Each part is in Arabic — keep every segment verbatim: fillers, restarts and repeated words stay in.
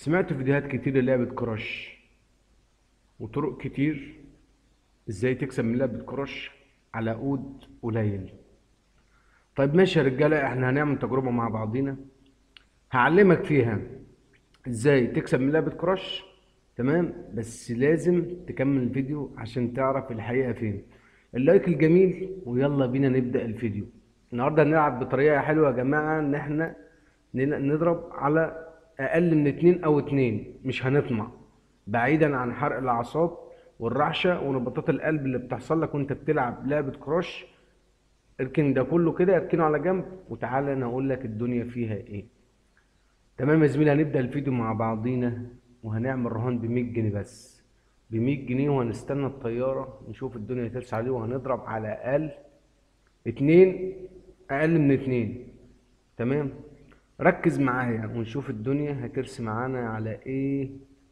سمعت فيديوهات كتير للعبة كراش وطرق كتير ازاي تكسب من لعبة كراش على عقود قليل. طيب ماشي يا رجالة، احنا هنعمل تجربة مع بعضينا هعلمك فيها ازاي تكسب من لعبة كراش. تمام، بس لازم تكمل الفيديو عشان تعرف الحقيقة فين. اللايك الجميل ويلا بينا نبدأ الفيديو. النهاردة هنلعب بطريقة حلوة يا جماعة، ان احنا ن- نضرب على اقل من اتنين او اتنين، مش هنطمع. بعيدا عن حرق الاعصاب والرعشة ونبضات القلب اللي بتحصل لك وانت بتلعب لعبة كراش. اركن ده كله كده، اركنه على جنب وتعالى انا اقول لك الدنيا فيها ايه. تمام يا زميلي، هنبدأ الفيديو مع بعضينا وهنعمل رهان ب مية جنيه بس. ب مية جنيه وهنستنى الطيارة نشوف الدنيا ترسى عليه، وهنضرب على اقل اتنين، اقل من اتنين. تمام، ركز معايا ونشوف الدنيا هترسي معانا على ايه.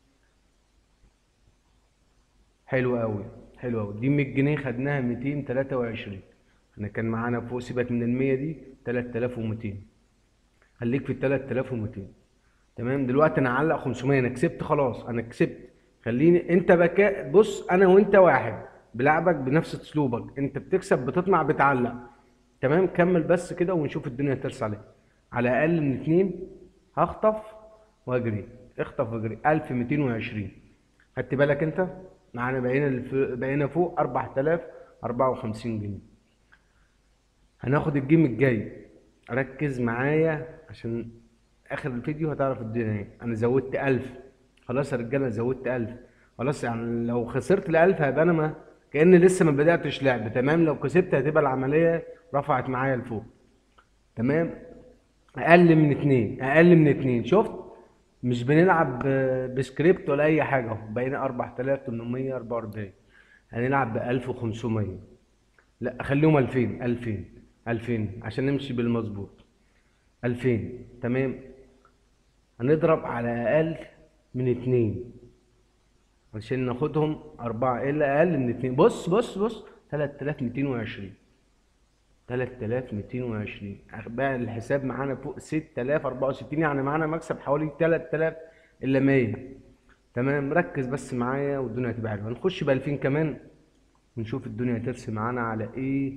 حلو قوي، حلو قوي. دي مية جنيه خدناها ميتين وتلاتة وعشرين. احنا كان معانا فوق، سيبك من ال مية دي، تلات آلاف ومتين. خليك في ال تلات آلاف ومتين. تمام، دلوقتي انا هعلق خمسمية، انا كسبت خلاص، انا كسبت. خليني انت بكاء، بص انا وانت واحد، بلعبك بنفس اسلوبك، انت بتكسب بتطمع بتعلق. تمام، كمل بس كده ونشوف الدنيا هترسى عليك. على اقل من اتنين هخطف واجري. اخطف واجري الف ومتين وعشرين. خدت بالك انت؟ معانا بقينا الف... بقينا فوق اربعة آلاف واربعة وخمسين جنيه. هناخد الجيم الجاي، ركز معايا عشان اخر الفيديو هتعرف الدنيا ايه. انا زودت الف، خلاص يا رجاله زودت الف. خلاص يعني لو خسرت ال الف هيبقى انا ما كأني لسه ما بدأتش لعب. تمام، لو كسبت هتبقى العملية رفعت معايا لفوق. تمام، اقل من اتنين، اقل من اتنين. شفت؟ مش بنلعب ب- بسكريبت ولا اي حاجه اهو. بقينا اربعة آلاف وتمنمية واربعة واربعين. هنلعب ب الف وخمسمية. لا خليهم الفين، الفين، الفين عشان نمشي بالمظبوط. الفين. تمام، هنضرب على اقل من اتنين عشان ناخدهم اربعة، الا اقل من اتنين. بص بص بص، تلات آلاف ومتين وعشرين. تلات آلاف ومتين وعشرين بقى الحساب معانا فوق ستة آلاف واربعة وستين، يعني معانا مكسب حوالي تلات آلاف الا مية. تمام، ركز بس معايا والدنيا هتبقى حلوه. هنخش ب الفين كمان ونشوف الدنيا هترسم معانا على ايه.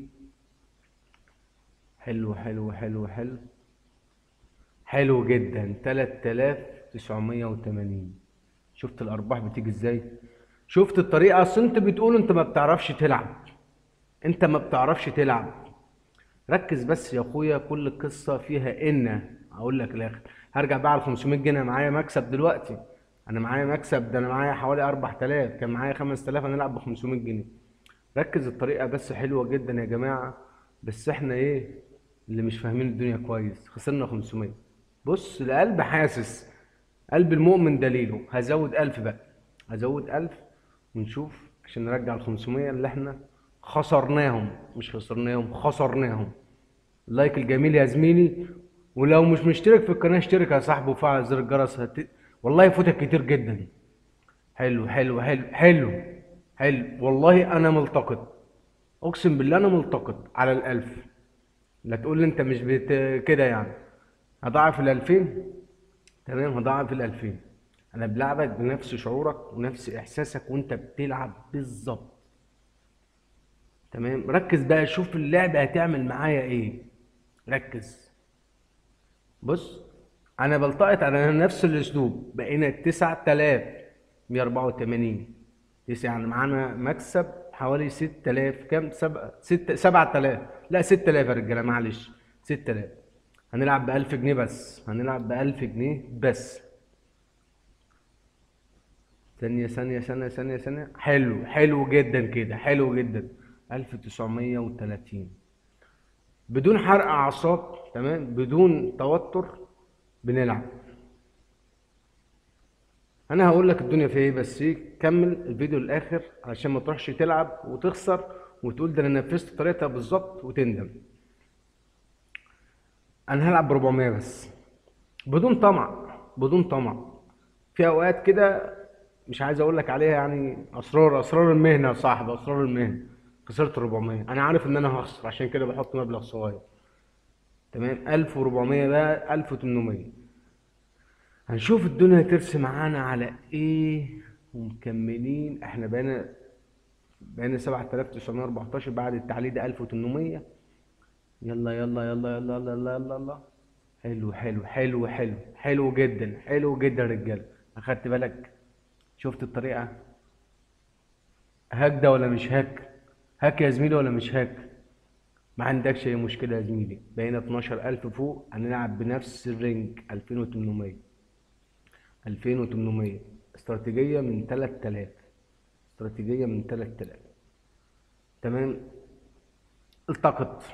حلو حلو حلو حلو، حلو جدا. تلات آلاف وتسعمية وتمانين. شفت الارباح بتيجي ازاي؟ شفت الطريقه؟ اصل انت بتقول انت ما بتعرفش تلعب، انت ما بتعرفش تلعب. ركز بس يا اخويا، كل قصه فيها ان. اقول لك الاخر، هرجع بقى على خمسمية جنيه. أنا معايا مكسب دلوقتي، انا معايا مكسب، ده انا معايا حوالي اربعة آلاف، كان معايا خمسة آلاف، هنلعب ب خمسمية جنيه. ركز، الطريقه بس حلوه جدا يا جماعه. بس احنا ايه اللي مش فاهمين الدنيا كويس؟ خسرنا خمسمية. بص القلب حاسس، قلب المؤمن دليله. هزود الف بقى، هزود الف ونشوف عشان نرجع ال خمسمية اللي احنا خسرناهم. مش خسرناهم، خسرناهم. اللايك الجميل يا زميلي، ولو مش مشترك في القناة اشترك يا صاحبي وفعل زر الجرس. هت... والله يفوتك كتير جدا. حلو حلو حلو حلو حلو، والله انا ملتقط، اقسم بالله انا ملتقط على الالف. لا تقول لي انت مش بت... كده يعني. هضاعف الالفين. تمام، هضاعف الالفين. انا بلعبك بنفس شعورك ونفس احساسك وانت بتلعب بالظبط. تمام، ركز بقى، شوف اللعبة هتعمل معايا ايه. ركز. بص، انا بلتقط على نفس الاسلوب. بقينا تسعة آلاف ومية واربعة وتمانين. تسعة يعني معانا مكسب حوالي ستة آلاف، كام؟ سبعة ستة سبعة آلاف. لا ستة آلاف يا رجاله، معلش ستة آلاف. هنلعب ب الف جنيه بس، هنلعب ب الف جنيه بس. ثانية ثانية ثانية ثانية ثانية. حلو حلو جدا كده، حلو جدا. الف وتسعمية وتلاتين بدون حرق اعصاب. تمام، بدون توتر بنلعب. انا هقول لك الدنيا فيها ايه، بس ايه، كمل الفيديو للاخر علشان ما تروحش تلعب وتخسر وتقول ده انا نفذت طريقتها بالظبط وتندم. انا هلعب ب اربعمية بس، بدون طمع، بدون طمع. في اوقات كده مش عايز اقول لك عليها، يعني اسرار، اسرار المهنه يا صاحبي، اسرار المهنه. خسرت اربعمية، انا عارف ان انا هخسر عشان كده بحط مبلغ صغير. تمام، الف واربعمية بقى الف وتمنمية. هنشوف الدنيا ترسم معانا على ايه. ومكملين احنا بقينا بقينا سبعة آلاف وتسعمية وأربعتاشر بعد التعليق ده ألف وتمنمية. يلا يلا يلا يلا يلا يلا يلا يلا. حلو حلو حلو حلو حلو جدا، حلو جدا يا رجاله. اخدت بالك؟ شفت الطريقه؟ هاك ده ولا مش هاك؟ هاك يا زميلي ولا مش هاك؟ ما عندكش اي مشكله يا زميلي. بقينا اتناشر ألف فوق، هنلعب بنفس الرينج ألفين وتمنمية. ألفين وتمنمية استراتيجيه من تلات آلاف. استراتيجيه من تلات آلاف. تمام. التقط.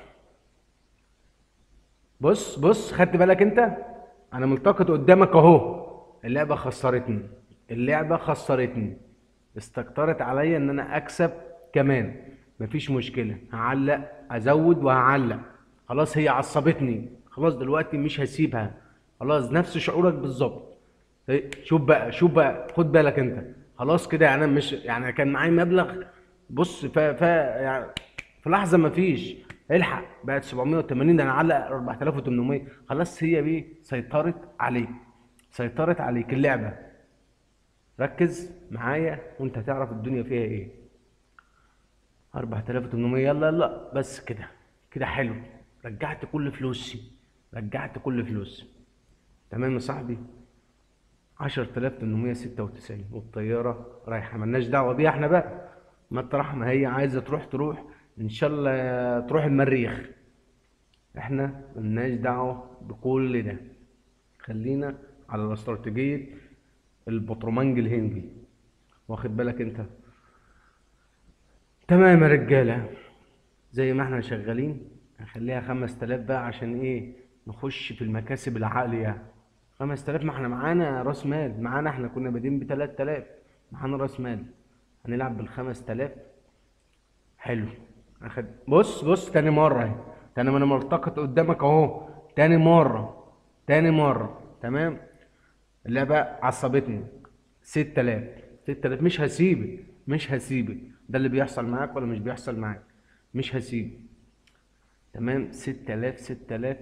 بص بص، خدت بالك انت؟ انا ملتقط قدامك اهو. اللعبه خسرتني. اللعبه خسرتني. استكترت عليا ان انا اكسب كمان. مفيش مشكله، هعلق ازود وهعلق. خلاص هي عصبتني، خلاص دلوقتي مش هسيبها. خلاص نفس شعورك بالظبط. إيه، شوف بقى شوف بقى، خد بالك انت. خلاص كده يعني انا مش يعني كان معايا مبلغ. بص ف ف يعني في لحظه مفيش. الحق بقت سبعمية وتمانين، ده انا علق أربعة آلاف وتمنمية. خلاص هي بيه سيطرت عليك. سيطرت عليك اللعبه. ركز معايا وانت هتعرف الدنيا فيها ايه. أربعة آلاف وتمنمية، يلا يلا بس كده. كده حلو. رجعت كل فلوسي. رجعت كل فلوسي. تمام يا صاحبي. عشرة آلاف تمنمية ستة وتسعين والطياره رايحه، ملناش دعوه بيها احنا بقى. مطرح ما هي عايزه تروح تروح. ان شاء الله تروح المريخ. احنا ملناش دعوه بكل ده. خلينا على استراتيجيه البطرمانج الهندي. واخد بالك انت؟ تمام يا رجاله. زي ما احنا شغالين هنخليها خمس آلاف بقى، عشان ايه؟ نخش في المكاسب العاليه. خمس آلاف، ما احنا معانا راس مال. معانا احنا كنا بادئين ب تلات آلاف. معانا راس مال. هنلعب بالخمس آلاف. حلو. اخد بص بص تاني مرة اهي. تاني ما انا ملتقط قدامك اهو. تاني مرة. تاني مرة. تمام. اللعبة عصبتني. ستة آلاف. ستة آلاف مش هسيبك. مش هسيبك. ده اللي بيحصل معاك ولا مش بيحصل معاك؟ مش هسيبك. تمام. ستة آلاف ستة آلاف.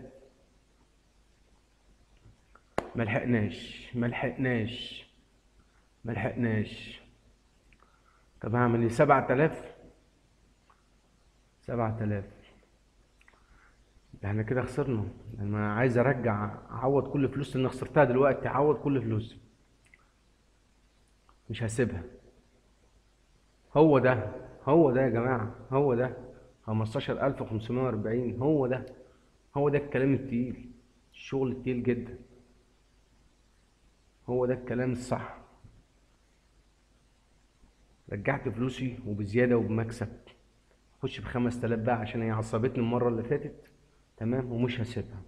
ملحقناش ملحقناش ملحقناش. طب هعمل ايه؟ سبعة آلاف. سبعة آلاف. احنا كده خسرنا. انا عايز ارجع اعوض كل فلوس اللي انا خسرتها دلوقتي. اعوض كل فلوسي. مش هسيبها. هو ده. هو ده يا جماعة. هو ده. خمستاشر ألف وخمسمية وأربعين. هو ده. هو ده الكلام التقيل. الشغل التقيل جدا. هو ده الكلام الصح. رجعت فلوسي وبزيادة وبمكسب. خش بخمس تلاف بقى عشان هي عصبتني المرة اللي فاتت. تمام. ومش هسيبها.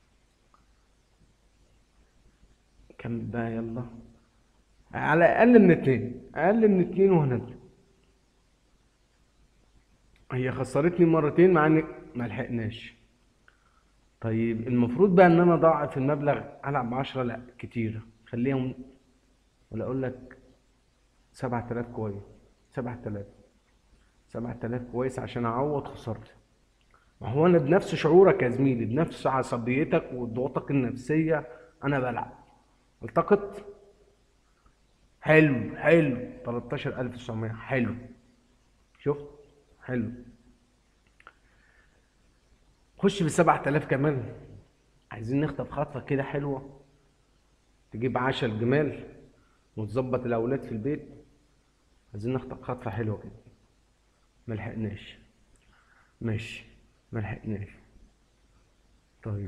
كمل بقى يلا. على اقل من اتنين. اقل من اتنين وهنزل. هي خسرتني مرتين مع انك ملحقناش. طيب المفروض بقى ان انا اضاعف المبلغ. العب بعشرة؟ لا كتير. خليهم. ولا اقول لك سبعة آلاف كويس. سبعة آلاف. سبعة آلاف كويس عشان اعوض خسارتي. ما هو انا بنفس شعورك يا زميلي، بنفس عصبيتك وضغوطك النفسية. انا بلعب. التقط. حلو حلو. تلتاشر ألف وتسعمية. حلو. شفت؟ حلو. خش ب سبعة آلاف كمان. عايزين نخطف خطفة كده حلوة. تجيب عشا الجمال. وتظبط الأولاد في البيت. عايزين نخطف خطفة حلوة كده. ملحقناش. ماشي. ملحقناش. طيب.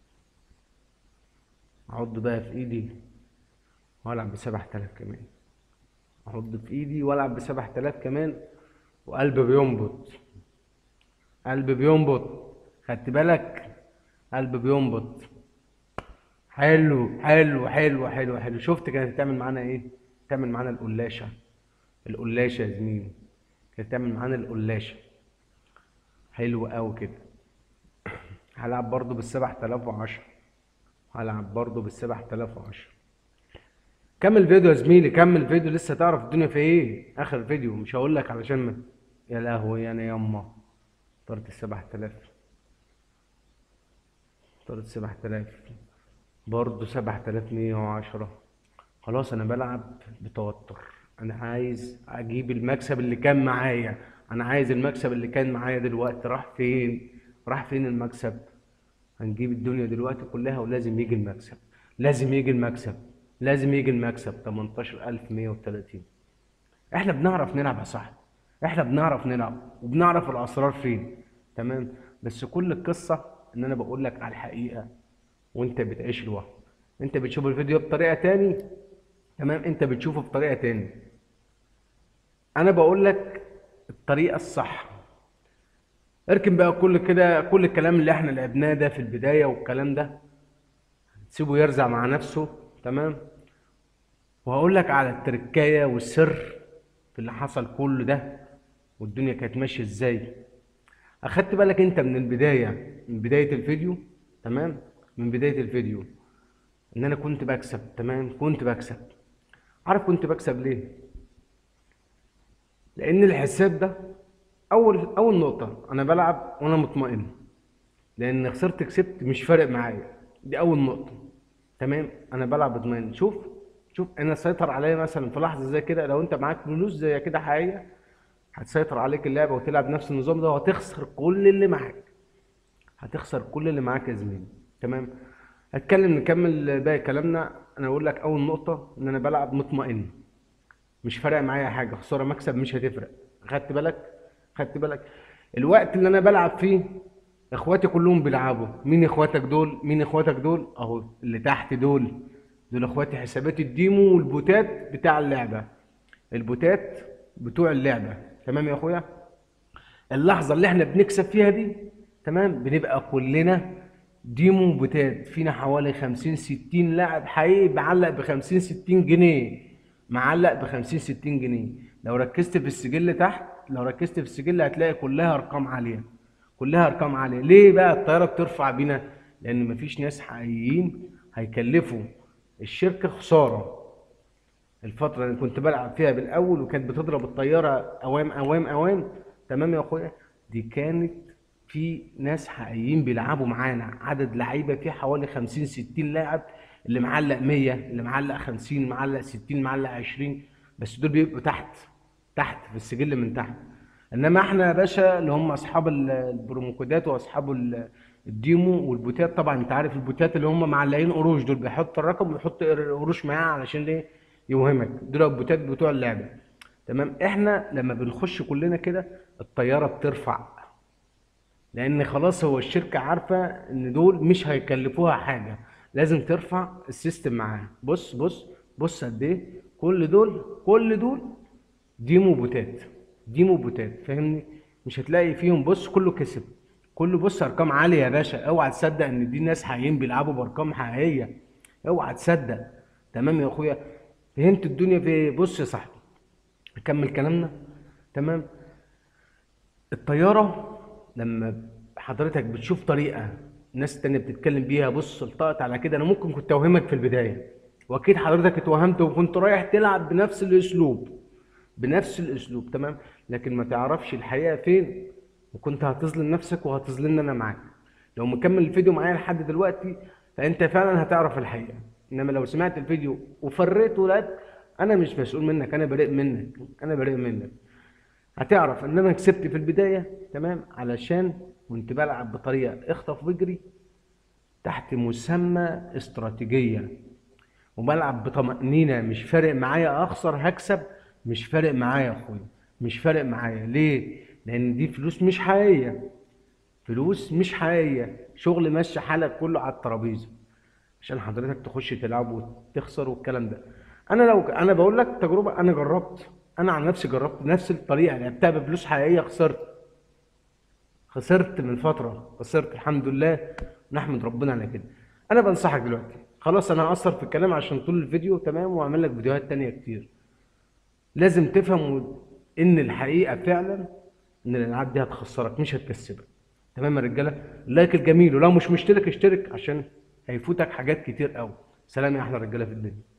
أعض بقى في إيدي. وألعب بسبعة آلاف كمان. أعض في إيدي وألعب بسبعة آلاف كمان. وقلب بينبض. قلب بينبض. خدت بالك؟ قلب بينبض. حلو حلو حلو حلو حلو. شفت كانت تعمل معانا إيه؟ تعمل معانا القلاشة. القلاشة يا زميلي. كانت تعمل معانا القلاشة. حلو قوي كده. هلعب برضو بالسبع تلاف وعشرة. هلعب برضو بالسبع تلاف وعشرة. كمل فيديو يا زميلي. كمل فيديو لسه تعرف الدنيا في ايه. اخر فيديو مش هقول لك علشان ما. يا لهوي انا ياما. طرت السبع تلاف. طرت السبع تلاف. برضه سبعة آلاف ومية وعشرة. خلاص انا بلعب بتوتر، انا عايز اجيب المكسب اللي كان معايا، انا عايز المكسب اللي كان معايا دلوقتي راح فين؟ راح فين المكسب؟ هنجيب الدنيا دلوقتي كلها ولازم يجي المكسب، لازم يجي المكسب، لازم يجي المكسب. تمنتاشر ألف ومية وتلاتين. احنا بنعرف نلعب يا صاحبي، احنا بنعرف نلعب وبنعرف الاسرار فين. تمام. بس كل القصة ان انا بقول لك على الحقيقة وانت بتعيش الوهم. انت بتشوف الفيديو بطريقة تاني، تمام، انت بتشوفه بطريقة تاني. انا بقول لك الطريقة الصح. اركن بقى كل كده، كل الكلام اللي احنا لعبناه ده في البداية والكلام ده سيبه يرزع مع نفسه. تمام. وهقول لك على التركاية والسر في اللي حصل كل ده والدنيا كانت ماشية ازاي. اخدت بالك انت من البداية، من بداية الفيديو، تمام، من بداية الفيديو ان انا كنت بكسب. تمام، كنت بكسب. عارف كنت بكسب ليه؟ لان الحساب ده اول اول نقطة انا بلعب وانا مطمئن، لان خسرت كسبت مش فارق معايا. دي اول نقطة. تمام. انا بلعب مطمئن. شوف، شوف انا سيطر عليا مثلا في لحظة زي كده. لو انت معاك فلوس زي كده حقيقية هتسيطر عليك اللعبة وتلعب نفس النظام ده وهتخسر كل اللي معاك، هتخسر كل اللي معاك يا زميلي. تمام. هتكلم نكمل باقي كلامنا. انا اقول لك اول نقطة ان انا بلعب مطمئن، مش فارق معايا حاجه، خساره مكسب مش هتفرق. خدت بالك؟ خدت بالك؟ الوقت اللي انا بلعب فيه اخواتي كلهم بيلعبوا. مين اخواتك دول؟ مين اخواتك دول؟ اهو اللي تحت دول، دول اخواتي حسابات الديمو والبوتات بتاع اللعبه، البوتات بتوع اللعبه. تمام يا اخويا. اللحظه اللي احنا بنكسب فيها دي، تمام، بنبقى كلنا ديمو بوتات، فينا حوالي خمسين ستين لاعب حقيقي معلق ب خمسين ستين جنيه، معلق ب خمسين ستين جنيه. لو ركزت في السجل تحت، لو ركزت في السجل هتلاقي كلها ارقام عاليه، كلها ارقام عاليه. ليه بقى الطياره بترفع بينا؟ لان مفيش ناس حقيقيين هيكلفوا الشركه خساره. الفترة اللي كنت بلعب فيها بالأول وكانت بتضرب الطيارة أوام أوام أوام، تمام يا أخويا، دي كانت في ناس حقيقيين بيلعبوا معانا، عدد لعيبة فيه حوالي خمسين ستين لاعب، اللي معلق مية، اللي معلق خمسين، معلق ستين، معلق عشرين. بس دول بيبقوا تحت، تحت في السجل من تحت. انما احنا يا باشا اللي هم اصحاب ال- البروموكودات واصحاب ال- الديمو والبوتات. طبعا انت عارف البوتات اللي هم معلقين قروش، دول بيحط الرقم ويحط قروش معاه علشان ليه؟ يوهمك. دول البوتات بتوع اللعبه. تمام. احنا لما بنخش كلنا كده الطياره بترفع، لان خلاص هو الشركه عارفه ان دول مش هيكلفوها حاجه، لازم ترفع السيستم معاها. بص بص بص قد ايه كل دول، كل دول ديمو بوتات، ديمو بوتات، فاهمني؟ مش هتلاقي فيهم بص كله كسب، كله بص ارقام عاليه يا باشا. اوعى تصدق ان دي ناس حقيقيين بيلعبوا بارقام حقيقيه، اوعى تصدق. تمام يا اخويا. فهمت الدنيا في إيه؟ بص يا صاحبي، نكمل كلامنا. تمام. الطياره لما حضرتك بتشوف طريقه ناس تانية بتتكلم بيها، بص التقط على كده. انا ممكن كنت اوهمك في البدايه واكيد حضرتك اتوهمت وكنت رايح تلعب بنفس الاسلوب، بنفس الاسلوب. تمام. لكن ما تعرفش الحقيقه فين، وكنت هتظلم نفسك وهتظلمني انا معاك. لو مكمل الفيديو معايا لحد دلوقتي فانت فعلا هتعرف الحقيقه. انما لو سمعت الفيديو وفريت ولاد، انا مش مسؤول منك، انا بريء منك، انا بريء منك. هتعرف ان انا كسبت في البدايه، تمام، علشان كنت بلعب بطريقه اخطف واجري تحت مسمى استراتيجيه، وبلعب بطمأنينة. مش فارق معايا اخسر هكسب، مش فارق معايا يا اخويا، مش فارق معايا. ليه؟ لان دي فلوس مش حقيقية، فلوس مش حقيقية، شغل ماشي حالك كله على الترابيزة عشان حضرتك تخش تلعب وتخسر والكلام ده. انا لو انا بقول لك تجربة، انا جربت، انا عن نفسي جربت نفس الطريقة، لعبتها بفلوس حقيقية، خسرت، خسرت من فترة، خسرت الحمد لله، نحمد ربنا على كده. انا بنصحك دلوقتي خلاص، انا هقصر في الكلام عشان طول الفيديو، تمام، واعمل لك فيديوهات تانية كتير. لازم تفهم ان الحقيقة فعلا ان الالعاب دي هتخسرك مش هتكسبك. تمام يا رجالة. اللايك الجميل، ولو مش مشترك اشترك عشان هيفوتك حاجات كتير قوي. سلام يا احلى رجالة في الدنيا.